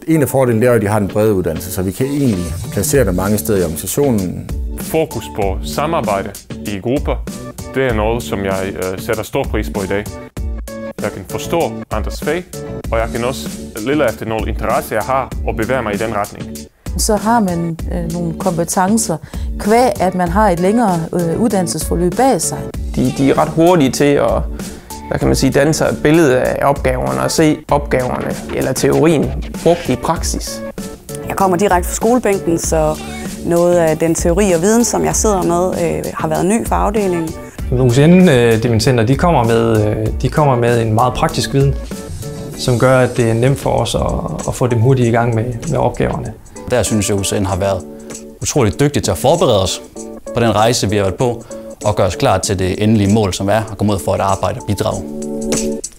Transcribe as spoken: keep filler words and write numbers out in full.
En af fordelene er, at de har en bred uddannelse, så vi kan egentlig placere dem mange steder i organisationen. Fokus på samarbejde i grupper, det er noget, som jeg øh, sætter stor pris på i dag. Jeg kan forstå andres fag, og jeg kan også lede efter nogle interesser, jeg har, og bevæge mig i den retning. Så har man øh, nogle kompetencer, kvæg at man har et længere øh, uddannelsesforløb bag sig. De, de er ret hurtige til at, hvad kan man sige, danne sig et billede af opgaverne og se opgaverne eller teorien brugt i praksis. Jeg kommer direkte fra skolebænken, så noget af den teori og viden, som jeg sidder med, øh, har været ny for afdelingen. U C N-dimittenter, de kommer med, de kommer med en meget praktisk viden, som gør, at det er nemt for os at, at få dem hurtigt i gang med, med opgaverne. Der synes jeg, at U C N har været utroligt dygtig til at forberede os på den rejse, vi har været på, og gøre os klar til det endelige mål, som er at komme ud for et arbejde og bidrage.